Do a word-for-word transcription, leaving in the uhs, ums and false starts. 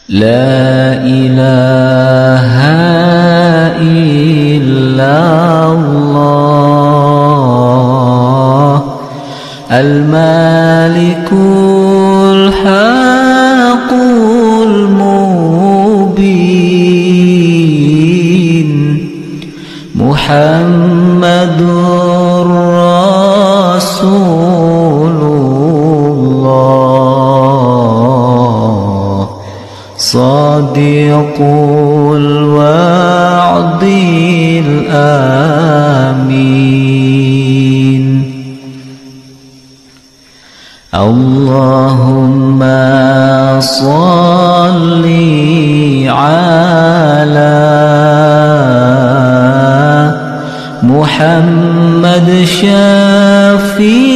لا إله إلا الله المالك الحق المبين محمد رسول الله صادق الوعد الآمين اللهم صل على محمد شفيع